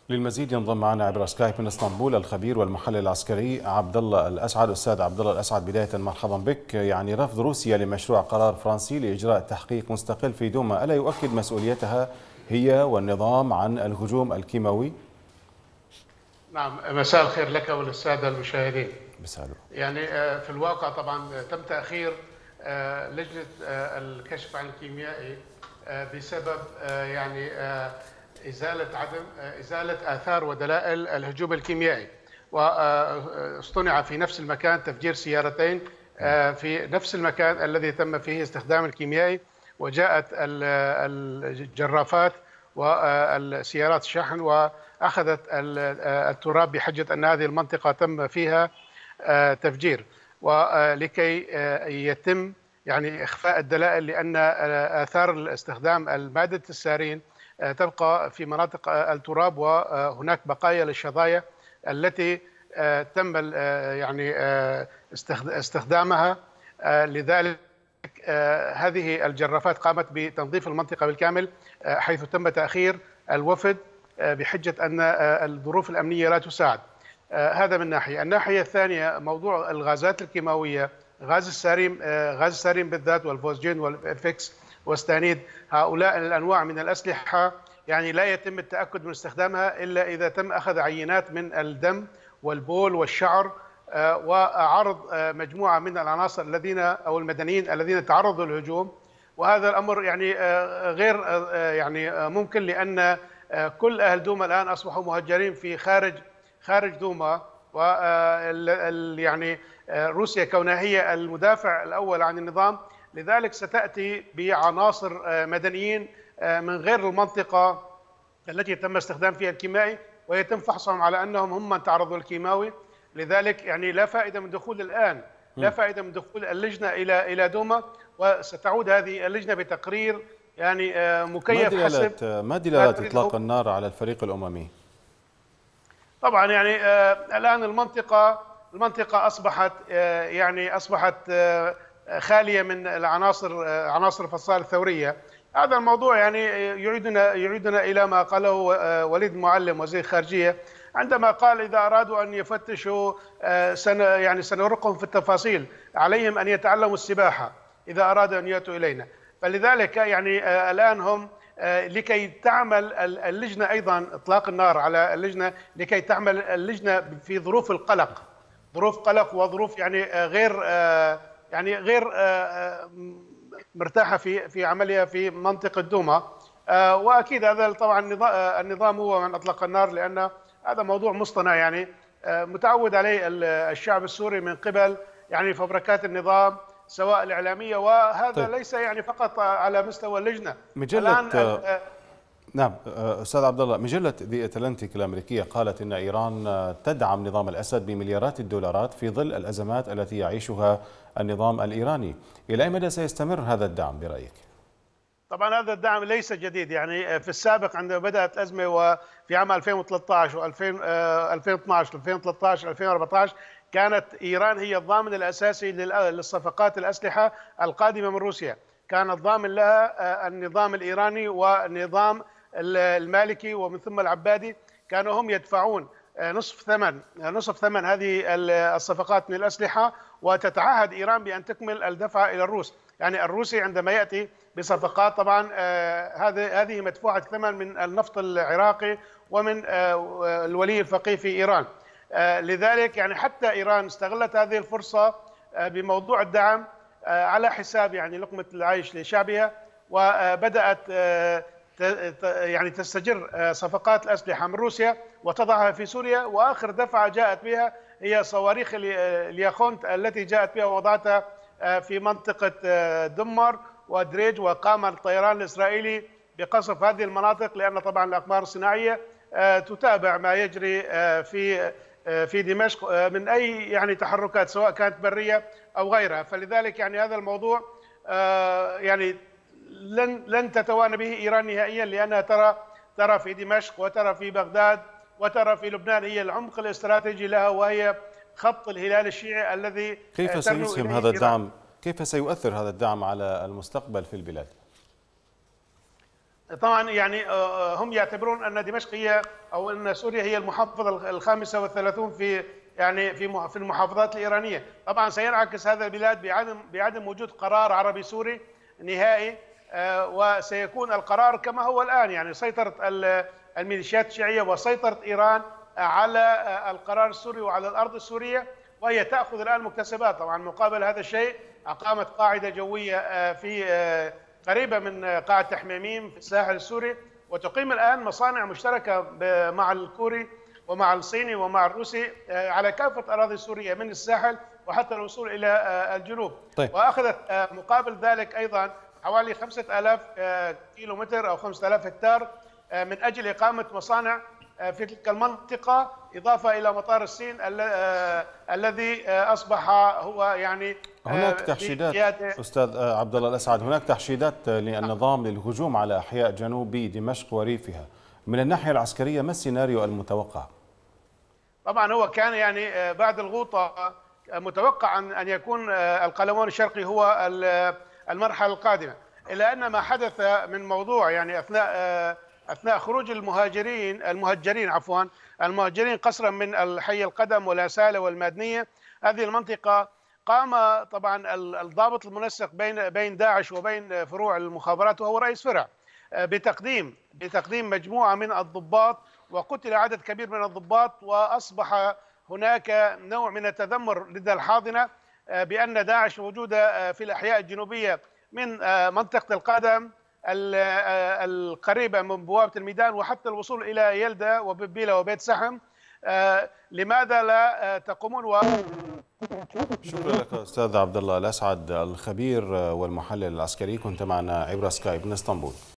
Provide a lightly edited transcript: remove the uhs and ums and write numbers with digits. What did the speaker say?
للمزيد ينضم معنا عبر سكايب من اسطنبول الخبير والمحلل العسكري عبد الله الأسعد. أستاذ عبد الله الأسعد، بداية مرحبا بك. يعني رفض روسيا لمشروع قرار فرنسي لإجراء تحقيق مستقل في دوما ألا يؤكد مسؤوليتها هي والنظام عن الهجوم الكيماوي؟ نعم، مساء الخير لك وللسادة المشاهدين. بسالو. يعني في الواقع طبعا تم تأخير لجنة الكشف عن الكيميائي بسبب يعني إزالة آثار ودلائل الهجوم الكيميائي، واصطنع في نفس المكان تفجير سيارتين في نفس المكان الذي تم فيه استخدام الكيميائي، وجاءت الجرافات والسيارات الشحن وأخذت التراب بحجة أن هذه المنطقة تم فيها تفجير، ولكي يتم يعني إخفاء الدلائل، لأن آثار استخدام المادة السارين تبقى في مناطق التراب، وهناك بقايا للشظايا التي تم يعني استخدامها. لذلك هذه الجرافات قامت بتنظيف المنطقة بالكامل، حيث تم تأخير الوفد بحجة أن الظروف الأمنية لا تساعد. هذا من ناحية. الناحية الثانية موضوع الغازات الكيماوية، غاز السارين بالذات، والفوسجين والإرفكس والستانيد، هؤلاء الأنواع من الأسلحة يعني لا يتم التأكد من استخدامها إلا إذا تم أخذ عينات من الدم والبول والشعر، وعرض مجموعة من العناصر المدنيين الذين تعرضوا للهجوم. وهذا الأمر يعني غير يعني ممكن، لأن كل أهل دوما الآن أصبحوا مهجرين في خارج دوما، و يعني روسيا كونها هي المدافع الأول عن النظام، لذلك ستأتي بعناصر مدنيين من غير المنطقة التي تم استخدام فيها الكيميائي، ويتم فحصهم على أنهم هم من تعرضوا للكيماوي. لذلك يعني لا فائدة من دخول الآن، لا فائدة من دخول اللجنة إلى دوما، وستعود هذه اللجنة بتقرير يعني مكيف حسب ما دلالات إطلاق النار على الفريق الأممي؟ طبعا يعني الآن المنطقة أصبحت خالية من عناصر الفصائل الثورية. هذا الموضوع يعني يعيدنا إلى ما قاله وليد المعلم وزير الخارجية، عندما قال إذا أرادوا أن يفتشوا سنرقهم في التفاصيل، عليهم أن يتعلموا السباحة إذا أرادوا أن يأتوا إلينا. فلذلك يعني الآن هم لكي تعمل اللجنة أيضا إطلاق النار على اللجنة، لكي تعمل اللجنة في ظروف قلق وظروف يعني غير مرتاحة في عملها في منطقة دوما. وأكيد هذا طبعا النظام هو من أطلق النار، لأن هذا موضوع مصطنع يعني متعود عليه الشعب السوري من قبل يعني فبركات النظام سواء الإعلامية، وهذا طيب. ليس يعني فقط على مستوى اللجنة. نعم أستاذ عبد الله، مجلة ذا أتلانتيك الأمريكية قالت إن إيران تدعم نظام الأسد بمليارات الدولارات في ظل الأزمات التي يعيشها النظام الإيراني. إلى أي مدى سيستمر هذا الدعم برأيك؟ طبعا هذا الدعم ليس جديد، يعني في السابق عندما بدأت الأزمة وفي عام 2013 و2012 2013 2014 كانت إيران هي الضامن الأساسي للصفقات الأسلحة القادمة من روسيا، كان الضامن لها النظام الإيراني والنظام المالكي ومن ثم العبادي، كانوا هم يدفعون نصف ثمن هذه الصفقات من الأسلحة، وتتعهد إيران بأن تكمل الدفع إلى الروس. يعني الروسي عندما يأتي بصفقات طبعا هذه مدفوعة الثمن من النفط العراقي ومن الولي الفقيه في إيران. لذلك يعني حتى إيران استغلت هذه الفرصة بموضوع الدعم على حساب يعني لقمة العيش لشعبها، وبدأت يعني تستجر صفقات الأسلحة من روسيا وتضعها في سوريا، وآخر دفعة جاءت بها هي صواريخ الياخونت التي جاءت بها ووضعتها في منطقة دمر ودريج، وقام الطيران الإسرائيلي بقصف هذه المناطق، لأن طبعا الأقمار الصناعية تتابع ما يجري في دمشق من أي يعني تحركات سواء كانت برية أو غيرها. فلذلك يعني هذا الموضوع يعني لن تتوانى به إيران نهائيا، لأنها ترى في دمشق وترى في بغداد وترى في لبنان هي العمق الاستراتيجي لها، وهي خط الهلال الشيعي الذي كيف سيسهم هذا الدعم؟ كيف سيؤثر هذا الدعم على المستقبل في البلاد؟ طبعا يعني هم يعتبرون ان دمشق هي او ان سوريا هي المحافظه الخامسه والثلاثون في يعني في المحافظات الايرانيه، طبعا سينعكس هذا البلاد بعدم وجود قرار عربي سوري نهائي، وسيكون القرار كما هو الان، يعني سيطره الميليشيات الشيعيه وسيطره ايران على القرار السوري وعلى الارض السوريه، وهي تاخذ الان مكتسبات. طبعا مقابل هذا الشيء اقامت قاعده جويه في قريبه من قاعه تحميميم في الساحل السوري، وتقيم الان مصانع مشتركه مع الكوري ومع الصيني ومع الروسي على كافه اراضي سوريا من الساحل وحتى الوصول الى الجنوب. طيب. واخذت مقابل ذلك ايضا حوالي 5000 كيلومتر او 5000 هكتار من اجل اقامه مصانع في تلك المنطقه، اضافه الى مطار الصين الذي اصبح هو يعني هناك تحشيدات استاذ عبد الله الاسعد، هناك تحشيدات للنظام للهجوم على احياء جنوب دمشق وريفها. من الناحيه العسكريه ما السيناريو المتوقع؟ طبعا هو كان يعني بعد الغوطه متوقع ان يكون القلمون الشرقي هو المرحله القادمه، الا ان ما حدث من موضوع يعني اثناء خروج المهجرين قسرا من الحي القدم والاساله والمادنيه، هذه المنطقه قام طبعا الضابط المنسق بين داعش وبين فروع المخابرات وهو رئيس فرع بتقديم مجموعه من الضباط، وقتل عدد كبير من الضباط، واصبح هناك نوع من التذمر لدى الحاضنه بان داعش موجوده في الاحياء الجنوبيه من منطقه القدم القريبة من بوابة الميدان وحتى الوصول إلى يلدة وببيلة وبيت سحم. لماذا لا تقومون شكرا لك أستاذ عبد الله الأسعد الخبير والمحلل العسكري، كنت معنا عبر سكايب من اسطنبول.